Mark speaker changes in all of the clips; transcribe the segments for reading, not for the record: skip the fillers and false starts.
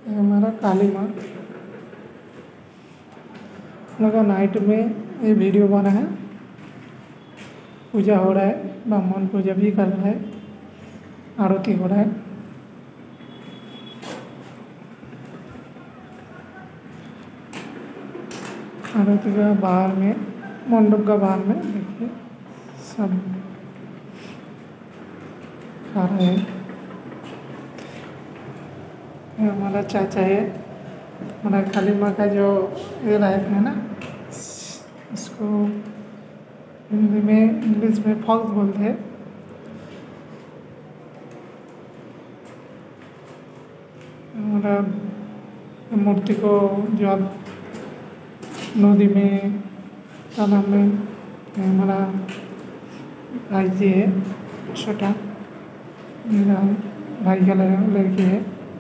Speaker 1: ये हमारा काली माँ। हम लोग का नाइट में ये वीडियो बना है। पूजा हो रहा है, ब्राह्मण पूजा भी कर रहा है, आरती हो रहा है। आरती का बाहर में, मंडप का बाहर में देखिए सब खा रहे हैं। ये हमारा चाचा है, हमारा काली माँ का जो ये रहता है ना, इसको हिंदी में, इंग्लिश में फॉक्स बोलते हैं। हमारा मूर्ति को जो आप नदी में, तालाब में, हमारा भाई जी है छोटा, मेरा भाई का लड़की है,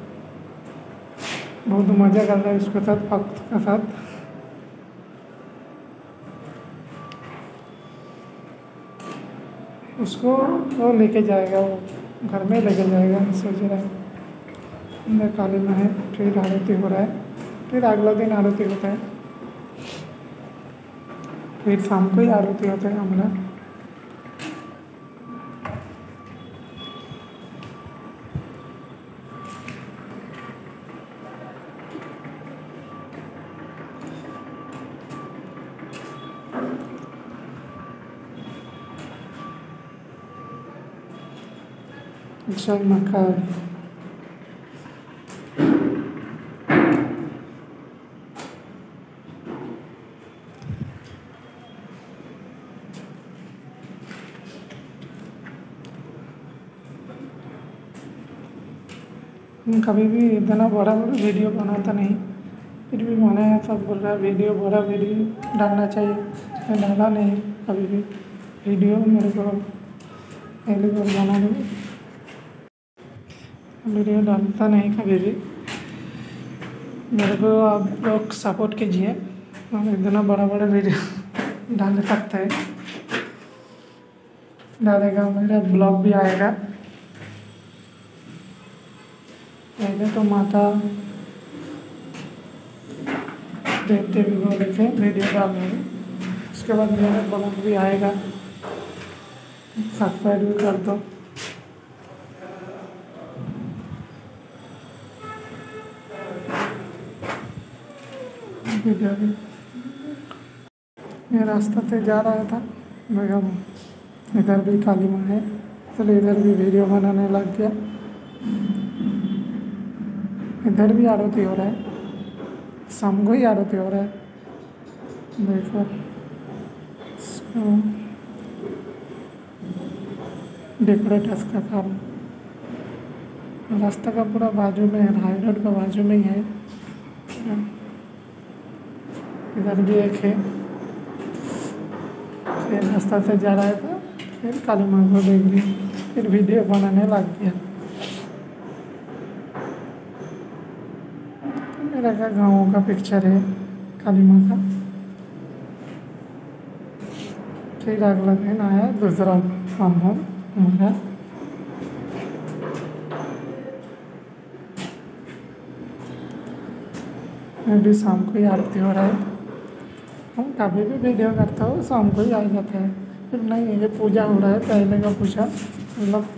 Speaker 1: बहुत मज़ा कर रहा है उसके साथ, भक्त के साथ। उसको वो लेके जाएगा, वो घर में लेके जाएगा सोच रहा है। अंदर काली माँ है, फिर आरती हो रहा है, फिर अगला दिन आरती होता है, फिर शाम को ही आरती होता है हमारा। जय माँ काली। कभी भी इतना बड़ा वीडियो बनाता नहीं, फिर भी बनाया। सब बोल रहा है वीडियो, बड़ा वीडियो डालना चाहिए, मैं डाला नहीं कभी भी वीडियो। मेरे को पहली बार बना दूँ, वीडियो डालता नहीं कभी भी। मेरे को आप लोग सपोर्ट कीजिए, हम इतना बड़ा वीडियो डाल सकते हैं। डालेगा, मेरा ब्लॉग भी आएगा। पहले तो माता देव देवी को लेके वीडियो डालेंगे, उसके बाद मेरा ब्लॉग भी आएगा। सब्सक्राइब भी कर दो। वीडियो भी मैं रास्ता से जा रहा था, मैं इधर भी काली माँ है, चलो इधर भी वीडियो बनाने लग गया। इधर भी आरती हो रहा है, शाम को ही आरती हो रहा है। देखो डेकोरेटर्स का काम रास्ता का पूरा बाजू में है, हाई रोड का बाजू में ही है। इधर भी एक है, फिर रास्ता से जा रहा था, फिर काली माँ को देख लिया, फिर वीडियो बनाने लग गया। मेरा का गाँव का पिक्चर है काली माँ का। फिर अगला दिन आया दूसरा ब्राह्मण हमारा। मैं भी शाम को ही आरती हो रहा है। हम कभी भी वीडियो करता हूँ शाम को ही आ जाता है। फिर नहीं, ये पूजा हो रहा है, पहले का पूजा, मतलब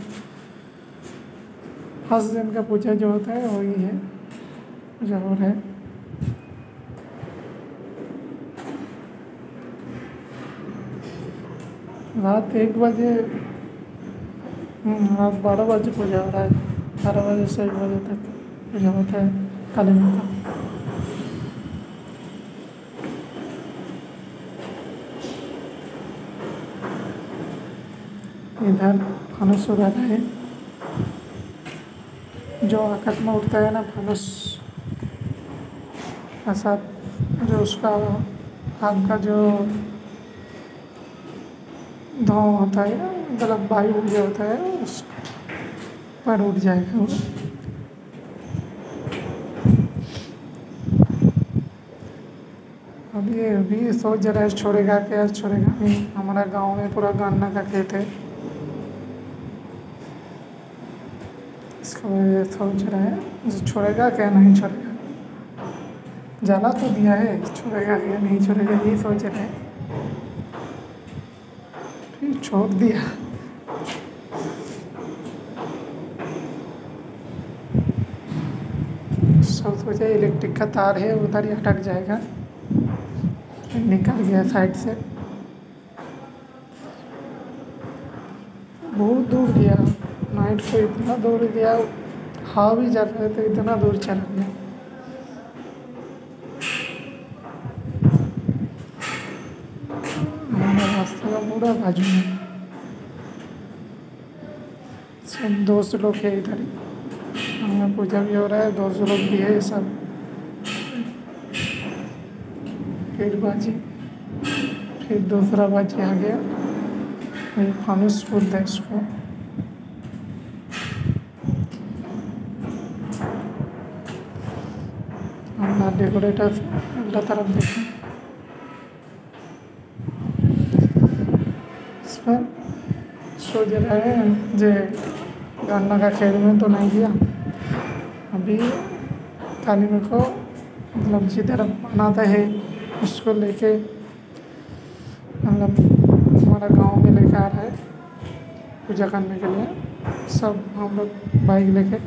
Speaker 1: फर्स्ट दिन का पूजा जो होता है वही है, पूजा हो रहा है। रात 1 बजे, रात 12 बजे पूजा हो रहा है, 12 बजे से 1 बजे तक पूजा होता है काली माता। इधर फानुस उड़ा रहा है, जो आकाश में उठता है ना फानुस का साथ, जो उसका आग का जो धुआं होता है, मतलब वायु ऊर्जा होता है, उस पर उठ जाएगा वो। अभी सोच रहा है छोड़ेगा क्या, छोड़ेगा नहीं। हमारा गांव में पूरा गन्ना का खेत है, इसको तो ये सोच रहे हैं जो छोड़ेगा क्या नहीं छोड़ेगा, जला तो दिया है, छोड़ेगा क्या नहीं छोड़ेगा ये सोच रहे हैं, फिर छोड़ दिया। सब सोचा इलेक्ट्रिक का तार है उधर ही अटक जाएगा, फिर निकल गया साइड से, बहुत दूर गया। नाइट को इतना दूर गया, हवा भी चल रहे थे, इतना दूर चला गया। हमारा रास्ते का पूरा बाजू में सब दोस्त लोग है इधर ही, हमें पूजा भी हो रहा है, दोस्त लोग भी है सब। फिर बाजी, फिर दूसरा बाजी आ गया, ये फानुस बोलते हैं इसको। हम डेकोरेटर अगला तरफ देखें, इस पर सोच रहे हैं जे गन्ना का खेत में तो नहीं गया, अभी काली में को मतलब जिधर बनाता है उसको लेके मतलब हमारा गांव में लेके आ रहा है पूजा करने के लिए, सब हम लोग बाइक लेके।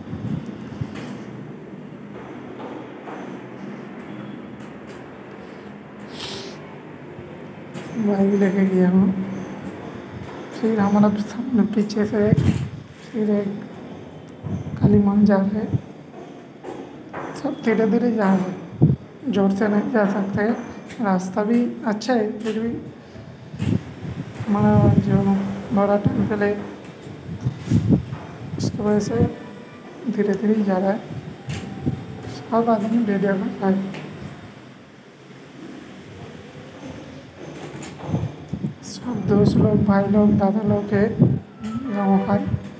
Speaker 1: बाइक लेके गया हूँ, फिर हमारा सामने पीछे से फिर एक काली माँ जा रहे, सब धीरे धीरे जा रहे, जोर से नहीं जा सकते, रास्ता भी अच्छा है, फिर भी हमारा जो बड़ा टेम्पल है उसकी वजह से धीरे धीरे जा रहा है। सब आदमी वीडियो कर रहा है, सब दोस्त लोग, भाई लोग, दादा लोग है गाँव का,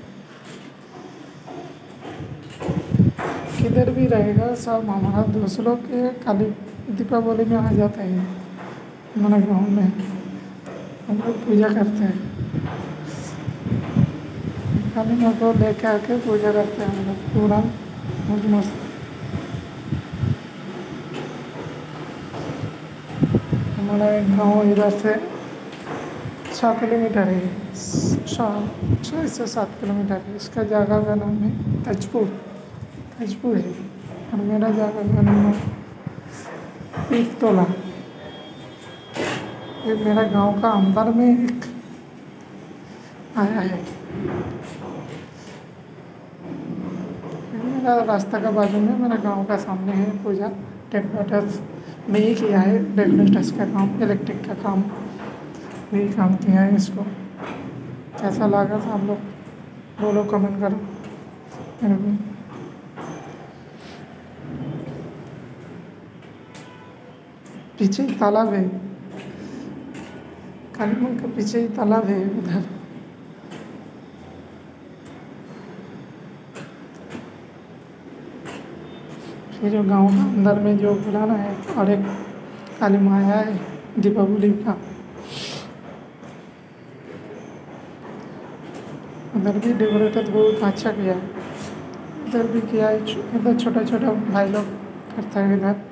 Speaker 1: किधर भी रहेगा सब हमारा दोस्त लोग के काली दीपावली में आ जाता है। हमारे गाँव में हम लोग पूजा करते हैं, काली माँ को लेके आके पूजा करते हैं हम लोग पूरा मौज मस्त। हमारा एक गाँव इधर से 6 किलोमीटर है, 6 से 7 किलोमीटर है। इसका जगह का नाम है तजपुर है, और मेरा जगह का नाम है पीरतोला। ये मेरा गांव का अंदर में एक आया है, मेरा रास्ता का बाजू में मेरा गांव का सामने है पूजा। डेकोरेटर्स में ही किया है, डेकोरेटर्स का काम, इलेक्ट्रिक का काम भी काम किया है। इसको कैसा लगा था आप लोग बोलो, कमेंट करो मेरे को। पीछे ही तालाब है, काली माँ के पीछे ही तालाब है उधर। फिर जो गांव का अंदर में जो पुराना है और एक काली माँ है दीपावली का, उधर भी डेकोरेटर बहुत अच्छा किया है, इधर भी किया है, इधर छोटा छोटा भाई लोग करता है इधर।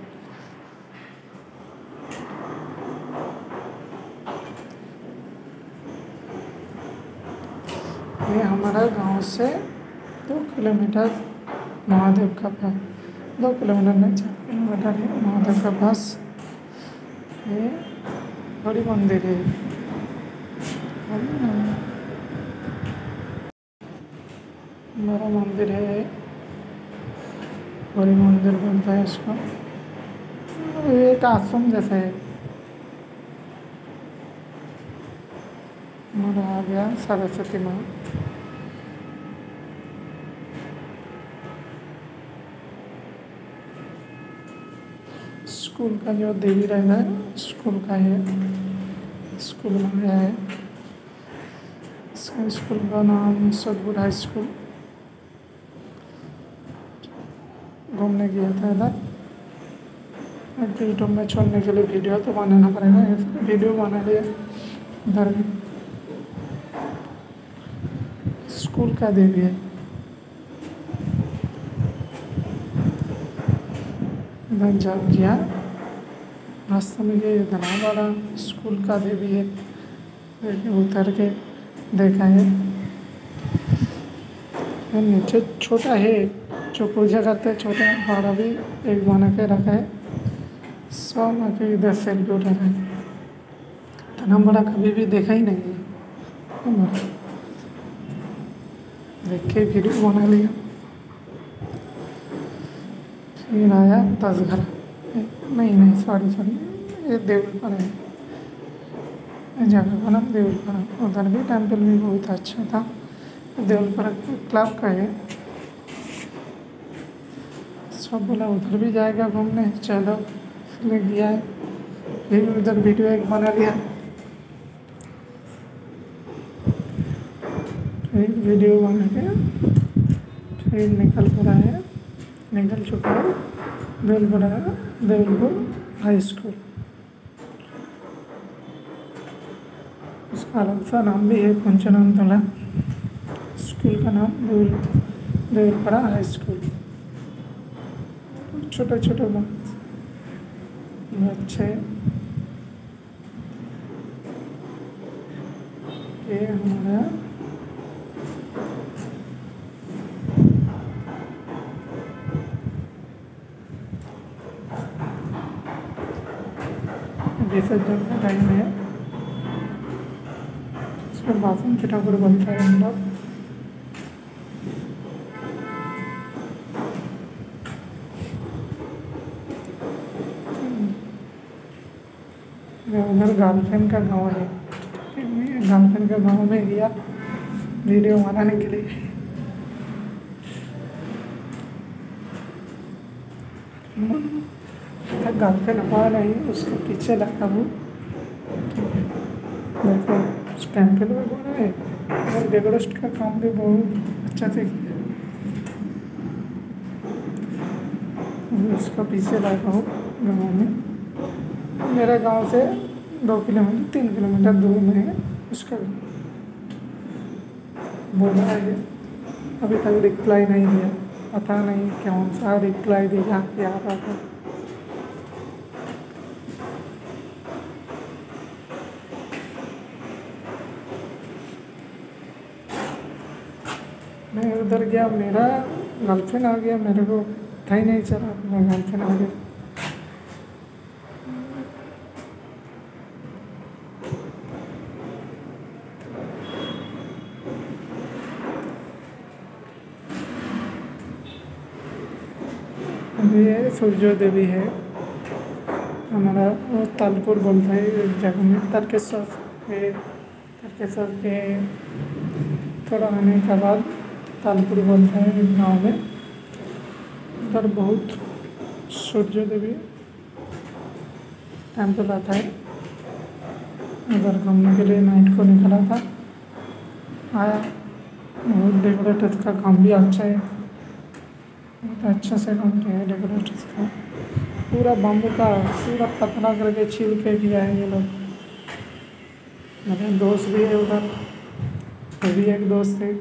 Speaker 1: ये हमारा गांव से 2 किलोमीटर महादेव का पास, 2 किलोमीटर नहीं 4 किलोमीटर है महादेव का पास। ये बड़ी मंदिर है, बड़ा मंदिर है, बड़ी मंदिर बोलता है इसको। ये एक आश्रम जैसा है। हमारा आ गया सरस्वती माँ, स्कूल का जो देवी रहता है स्कूल का है, स्कूल में आया है। इसका स्कूल का नाम सतगुरु हाई स्कूल। घूमने गया था इधर, यूट्यूब में छोड़ने के लिए वीडियो तो बनाना पड़ेगा, वीडियो बना लिया। इधर स्कूल का देवी है। इधर जब गया रास्ते में ये इतना बड़ा स्कूल का देवी है, उतर के देखा है नीचे छोटा है जो पूजा करते हैं, छोटा बड़ा भी एक बना के रखा है। सब आके इधर सेल्फी उठा रहा है। इतना बड़ा कभी भी देखा ही नहीं है। देख के वीडियो बना लिया। फिर आया 10 घर, नहीं सॉरी ये देवलपाड़ा है, जगह का नाम देवलपाड़ा। उधर भी टेम्पल भी बहुत अच्छा था। देवलपाड़ा क्लब का है। सब बोला उधर भी जाएगा घूमने, चलो इसलिए गया है। फिर उधर वीडियो एक बना लिया। फिर वीडियो बना के फिर निकल चुका है देवलपुर हाई स्कूल। उसका अलग सा नाम भी है, पंचनंतला। स्कूल का नाम देवलपुरा हाई स्कूल। छोटे छोटे बच्चे, ये हमारा विसर्जन का टाइम है। इसमें बासन की ठाकुर बनता है हम लोग। उधर गर्लफ्रेंड का गांव है। गर्लफ्रेंड का गांव में गया वीडियो बनाने के लिए। गर्लफ्रेंड हवा नहीं, उसके पीछे लगा हूँ। देखो टेम्पल में बना है और डेकोरेशन का काम भी बहुत अच्छा से किया है। उसका पीछे लगा हूँ गाँव में। मेरा गांव से 2 किलोमीटर 3 किलोमीटर दूर में है उसका। बोला है अभी तक रिप्लाई नहीं दिया, पता नहीं कौन सा रिप्लाई देगा क्या होगा। मैं उधर गया, मेरा गर्लफ्रेंड आ गया, मेरे को पता ही नहीं चला मेरा गर्लफ्रेंड आ गया। ये सूर्यो देवी है हमारा, वो तालपुर बोलता है एक जगह में। तारकेश्वर के थोड़ा आने के बाद तालपुर बोलता है एक गाँव में। उधर बहुत सूर्यो देवी टेम्पल आता है। उधर घूमने के लिए नाइट को निकला था, आया। बहुत डेकोरेटर का काम भी अच्छा है, बहुत अच्छा से काम किया है डेकोरेटर्स का। पूरा बम्बू का पूरा पतला करके छील के किया है ये लोग। मेरे दोस्त भी है उधर, वो भी एक दोस्त है।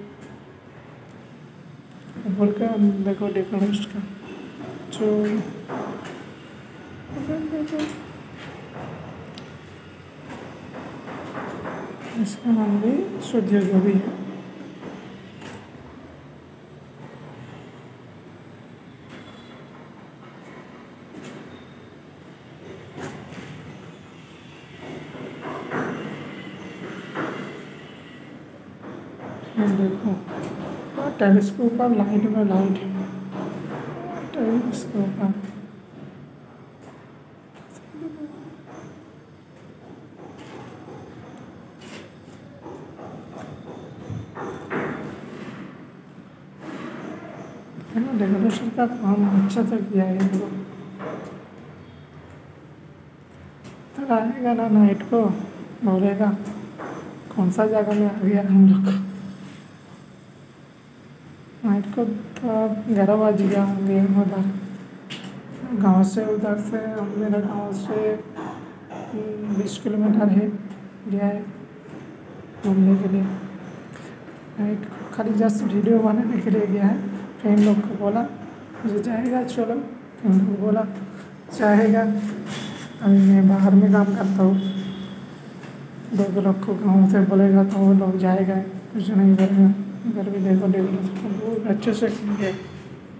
Speaker 1: ऊपर का देखो डेकोरेटर्स का जो इसका नाम भी सूर्यो देवी है। देखो टेरेस के ऊपर लाइट में लाइट है, टेरेस के ऊपर। डेकोरेशन का काम अच्छा से किया है ये लोग। तो आएगा ना नाइट को बोलेगा कौन सा जगह में आ गया हम लोग। नाइट को तो 11 बज गया होंगे उधर गाँव से। उधर से मेरा गाँव से 20 किलोमीटर है, गया है घूमने के लिए। नाइट को खाली जस्ट वीडियो बनाने के लिए गया है। फिर लोग को बोला मुझे जाएगा चलो, फिर लोग बोला चाहेगा। अभी मैं बाहर में काम करता हूँ, दो लोग को गाँव से बोलेगा तो वो लोग जाएगा, कुछ नहीं करेगा। इधर भी देखो डेकोरेशन बहुत अच्छे से किया है।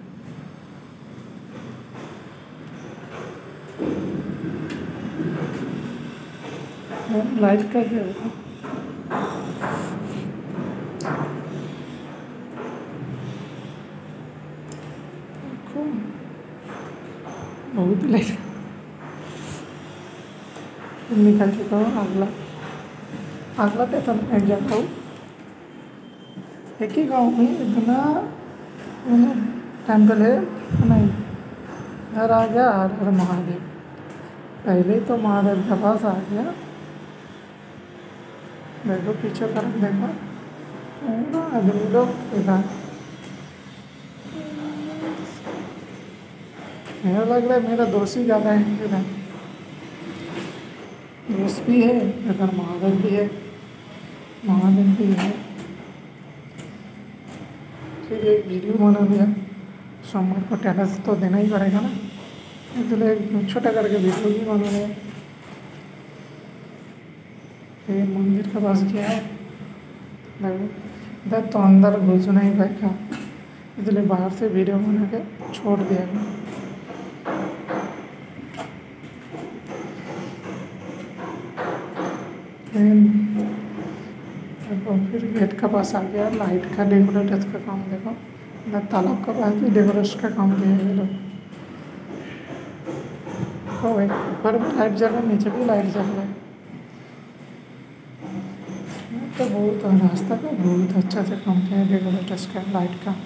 Speaker 1: लाइट का क्या होगा? देखो बहुत लाइट निकल चुका हूँ। अगला टेशन में जाता हूँ। एक ही गांव में इतना मतलब टेम्पल है नहीं। घर आ गया हर हर महादेव। पहले तो महादेव के पास आ गया। देखो पीछे तरफ देखो, पूरा आदमी लोग इधर। मेरा लग रहा है मेरा दोस्त ही ज़्यादा है इधर। दोस्त भी है इधर, महादेव भी है, महादेव भी है। फिर एक वीडियो बना लिया, सोमवार को टेटस तो देना ही पड़ेगा ना, इसलिए छोटा करके वीडियो भी बना लिया। फिर मंदिर के पास गया, देखो इधर तो अंदर घुस नहीं पाएगा, इसलिए बाहर से वीडियो बना के छोड़ दिया। फिर गेट के पास आ गया, लाइट का डेकोरेट का काम देखो। इधर तालाब के पास भी डेकोरेशन का काम किया है लोग। तो ऊपर भी लाइट जल रहा है, नीचे भी लाइट जल रहा है। तो बहुत रास्ता का बहुत अच्छा से काम किया है डेकोरेटर्स का, लाइट का।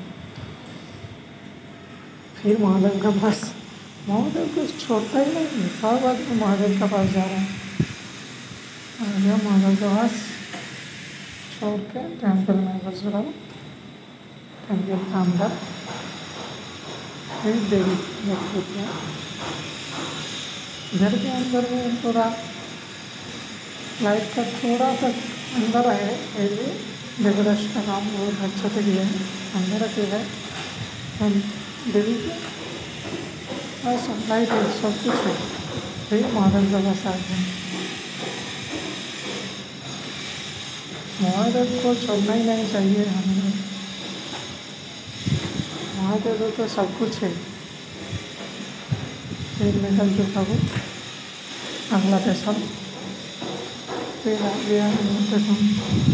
Speaker 1: फिर महादेव का पास, महादेव को छोड़ता ही नहीं, हर बात में महादेव का पास जा रहा है। आ गया महादेव के पास, छोड़ के टेम्पल में घुस रहा हूँ। टेम्पल के अंदर फिर देवी देखते हैं। घर के अंदर में थोड़ा लाइट का थोड़ा सा अंदर है, फिर भी डेकोरेशन का काम बहुत अच्छे से किया है। अंदर अकेला है हम देवी के बस, लाइट है, सब कुछ है। फिर महादेव का पास आ गया। महादेव को छोड़ना ही नहीं चाहिए हमें। महादेव तो सब कुछ है। फिर निकल चुका हूँ अगला स्टेशन। फिर आ गया स्टेशन।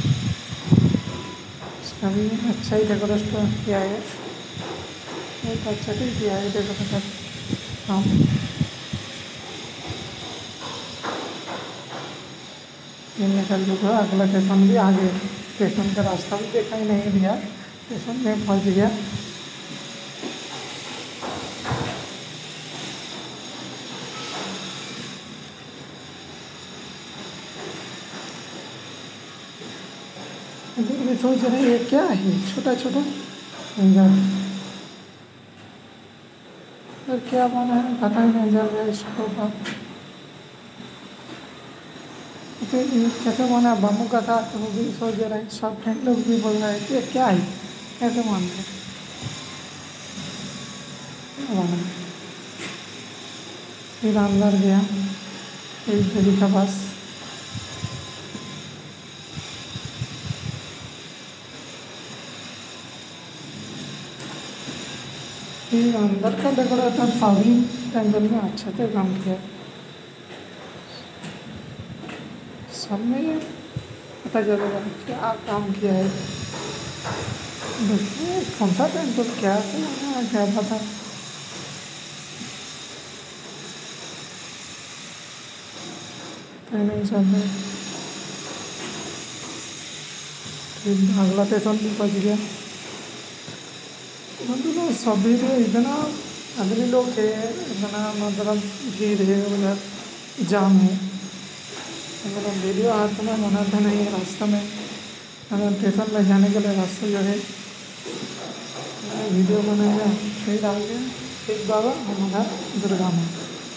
Speaker 1: इसका भी अच्छा ही डेकोरेशन किया है, बहुत अच्छा ही किया है डेकोरेशन काम। ये निकल चुका, अगला स्टेशन भी आ गया। स्टेशन का रास्ता भी देखा ही नहीं दिया, स्टेशन में पहुँच गया। इधर भी सोच रहे ये क्या है, छोटा छोटा इधर क्या बना है पता ही नहीं चल रहा है इसके ऊपर। कैसे बना बम्बू का था, तो वो भी सोच रहे हैं। सब फ्रेंड लोग भी बोल रहे हैं कि क्या है, कैसे मान रहे बना। फिर अंदर गया एक देवी के पास। फिर अंदर का डेकोरेशन सभी टेम्पल में अच्छे से काम किया, सब में पता चलेगा क्या काम किया है। देखिए कौन सा टेम्पल क्या है क्या पता। नहीं चल रहा। फिर अगला स्टेशन भी पहुँच गया। मतलब सभी में इतना आदमी लोग है, इतना मतलब भीड़ है, उधर जाम है। मतलब वीडियो हाथ में बनाते नहीं है रास्ते में, अगर स्टेशन में जाने के लिए रास्ते जो है वीडियो बनाया। फिर आ गया एक बाबा हमारा दुर्गा माँ,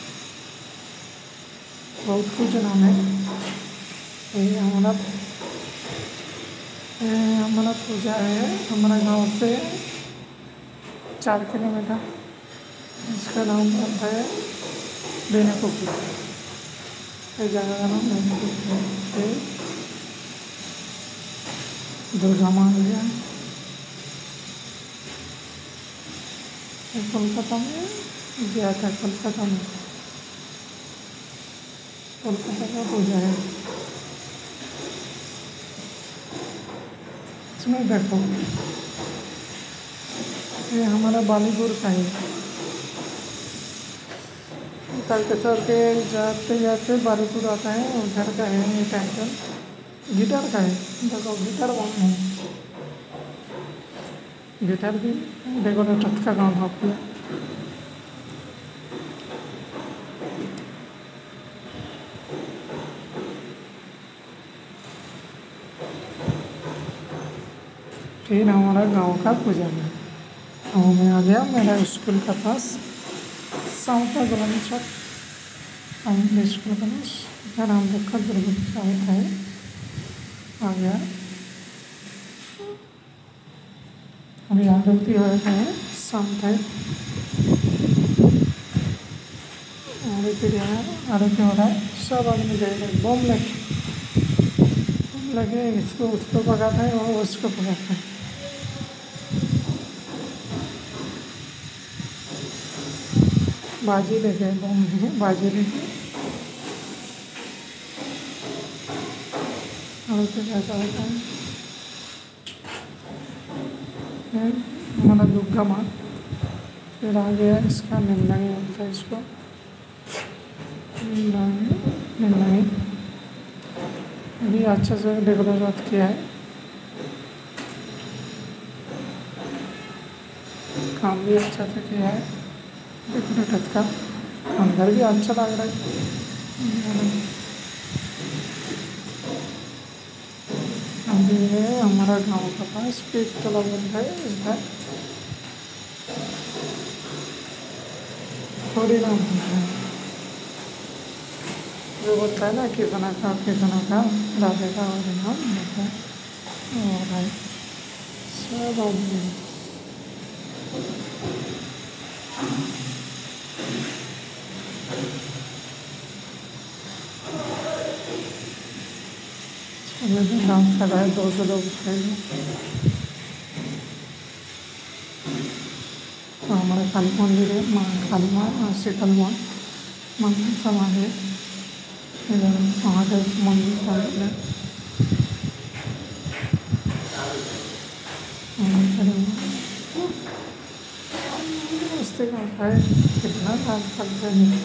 Speaker 1: बहुत कुछ नाम है। ये हमारा पूजा है, हमारा गांव से 4 किलोमीटर। इसका नाम पड़ता है देने को ये जगह का नाम देने को दुर्गा माँ गया कोलकाता में गया था। कोलकाता का पूजा है। इसमें देखो ये हमारा बालीपुर का है। चलते चलते जाते जाते बालीपुर आता है और उधर का है ये टेंशन गिटार का है। देखो गिटार कौन है, गिटार भी देखो ना टच का काम आप किया। फिर हमारा गांव का पूजा में गाँव में आ गया मेरा स्कूल का पास साउथा गलनी चौक स्कूल का पास इधर हम लोग का दुर्गा पूजा होता है। आ गया अभी आरती हो रहा है शाम टाइम आरती हो रहा है। सब आदमी जाएगा बम लगे इसको उसको पकाता है और उसको पकाता है। बाजी लेके बम बाजी लेके आरती कैसा होता है। हमारा दुर्गा माँ फिर आ गया इसका निम्नंगी बोलता है इसको निम्नंगी अभी अच्छे से डेकोरेट किया है। काम भी अच्छा से किया है डेकोरेट का। अंदर भी अच्छा लग रहा है। अभी है हमारा गांव का पास पीक तला बन है इधर थोड़ी नाम है जो बोलता है ना कितना का राधे का और नाम होता है और सब आदमी डांस कर रहा है। 200 लोग हमारे काली मंदिर है माँ काली माँ शीतल माँ मंदिर समाधि इधर महादेव मंदिर का है कितना डांस करते हैं।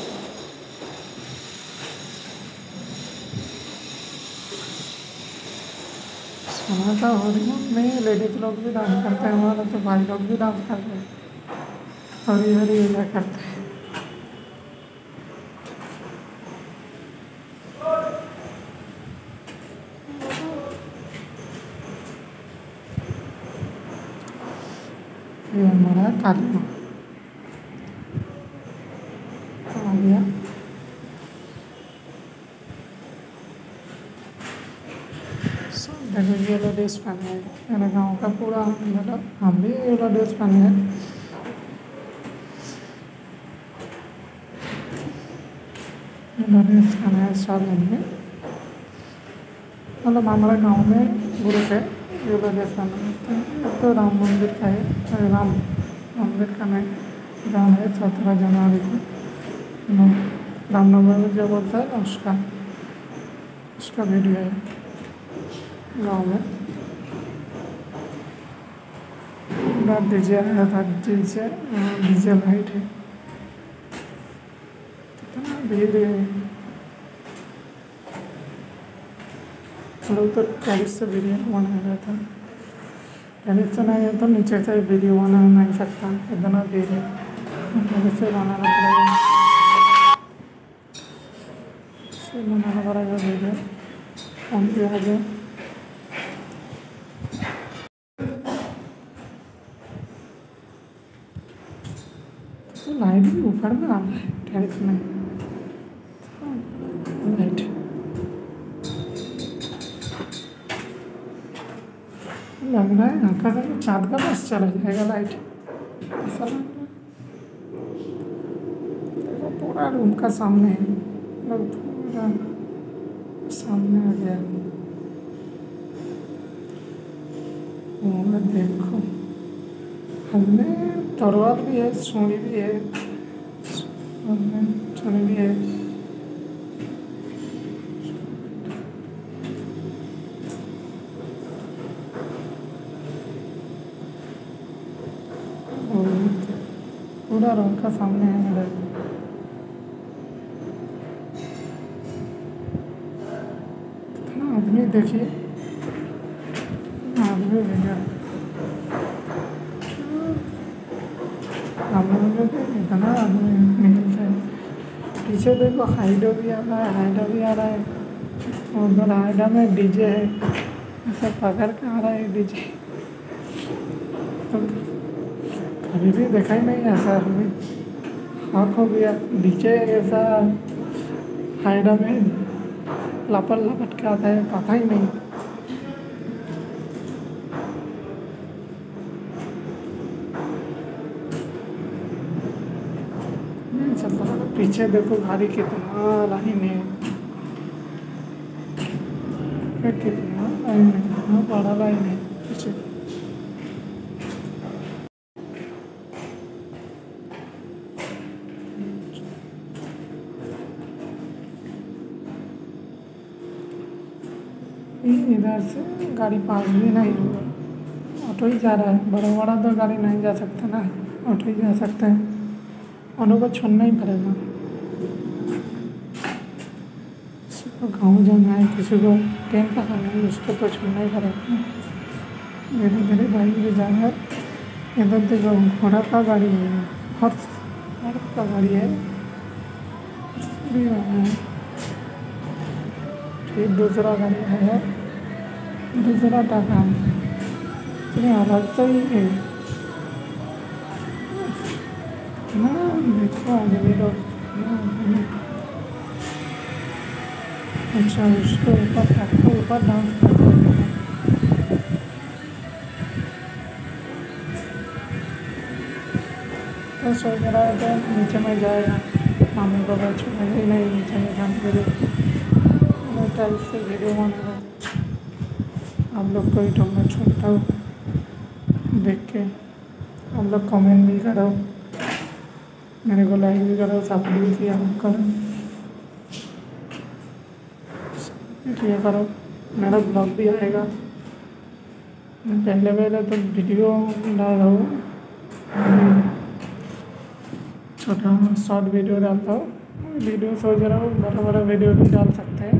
Speaker 1: सुना था हॉलीवुड में लेडीज लोग भी डांस करते हैं। हमारा तो भाई लोग भी डांस करते हैं हरी हरी क्या करते हैं। ये हमारा काली माँ आ गया। देखो येलो ड्रेस पहने हैं मेरे गाँव का पूरा हम भी येलो ड्रेस पहने हैं। येलो ड्रेस पहने हैं सब में मतलब हमारे गाँव में ग्रुप है येलो ड्रेस पहने। तो राम मंदिर का है राम मंदिर का नहीं गाँव है 17 जनवरी को रामनवमी जो बोलता है ना उसका वीडियो है गाँव में। पूरा डीजे आया था डीजे लाइट है कितना भीड़ है। लोग तो टेरिस से वीडियो बना रहा था। टेरिस से नहीं है तो नीचे से वीडियो बना नहीं सकता इतना भीड़ है। टेरिस से बनाना पड़ेगा वीडियो फोन पे आ गया। लाइट भी ऊपर में आ रहा है टेरिस में लाइट लग रहा है हल्का सा चाँद का बस चला जाएगा लाइट ऐसा लग रहा है। पूरा रूम का सामने है, मतलब पूरा सामने आ गया। देखो हमें तलवार भी है, छुरी भी है, छुरी भी है। पूरा रूम का सामने है मेरे। कितना आदमी देखिए, आदमी भैया हम लोग इतना आदमी निकलता है। पीछे देखो हाइडो भी आ रहा है, हाइडो भी आ रहा है। उधर हाइडा में डीजे है, ऐसा पकड़ के आ रहा है डीजे। तो कभी भी देखा ही नहीं ऐसा, अभी हक हो गया डीजे ऐसा हाइडा में लपट लपट के आता है, पता ही नहीं। चलता है। पीछे देखो गाड़ी कितना लाइन है, कितना लाइन है, कितना बड़ा लाइन है पीछे। इधर से गाड़ी पास भी नहीं होगा, ऑटो ही जा रहा है। बड़ा बड़ा तो गाड़ी नहीं जा सकता ना, ऑटो ही जा सकते हैं। ऑटो को छोड़ना ही पड़ेगा। किसी को गाँव जाना है, किसी को ट्रेन पकड़ना है, उसको तो छोड़ना ही पड़ेगा। धीरे धीरे बाइक भी जा रहा है। इधर देखो घोड़ा का गाड़ी है, हर्ष का गाड़ी है, भी रहा है। फिर दूसरा गाड़ी है, दूसरा टाका है, फिर अलग से ही है ना। देखो आदमी लोग अच्छा उसके ऊपर टाका ऊपर डांस करते हैं। तो सोच रहा है कि नीचे में जाएगा, मामू को छोड़ेगा ही नहीं, नीचे में जाने के लिए मैं टाइप से वीडियो बनाऊंगा। आप लोग को यूट्यूब में छोड़ता हूँ, देख के आप लोग कमेंट भी करो, मेरे को लाइक भी करो, सपोर्ट भी किया करो, किया करो। मेरा ब्लॉग भी आएगा। मैं पहले तो वीडियो डाल रहा हूँ, छोटा शॉर्ट वीडियो डालता हूँ। वीडियो सोच रहा हूँ बड़ा बड़ा वीडियो भी डाल सकते हैं।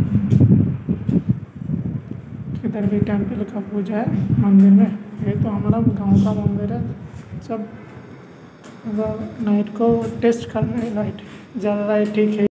Speaker 1: इधर भी टेम्पल का पूजा है मंदिर में। ये तो हमारा गांव का मंदिर है। सब नाइट को टेस्ट करना है, लाइट ज़्यादा लाइट ठीक है।